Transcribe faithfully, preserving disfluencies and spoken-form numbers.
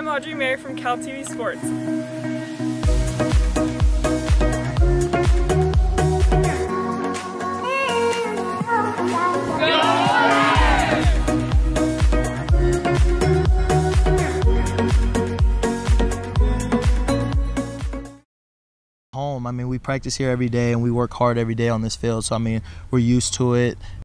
I'm Audrey Mary from CalTV Sports. Home. I mean, we practice here every day and we work hard every day on this field, so I mean, we're used to it.